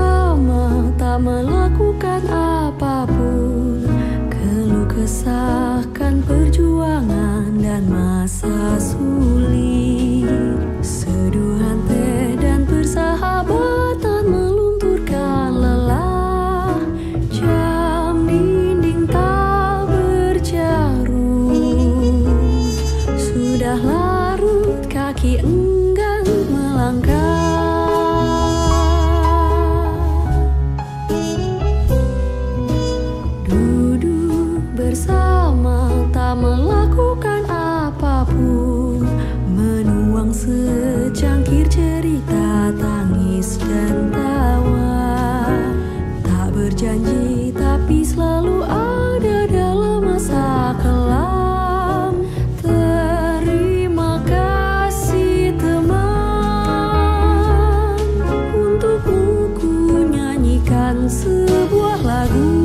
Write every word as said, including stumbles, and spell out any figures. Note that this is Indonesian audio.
bersama, tak melakukan apapun. Keluh kesahkan perjuangan dan masa sulit. Seduhan teh dan persahabatan melunturkan lelah. Jam dinding tak berjarum. Sudah larut kaki enggan melangkah. Duduk bersama, tak melakukan apapun. Menuang secangkir cerita, tangis dan tawa. Tak berjanji tapi selalu ada dalam masa kelam. Terima kasih teman, untukmu ku nyanyikan sebuah lagu.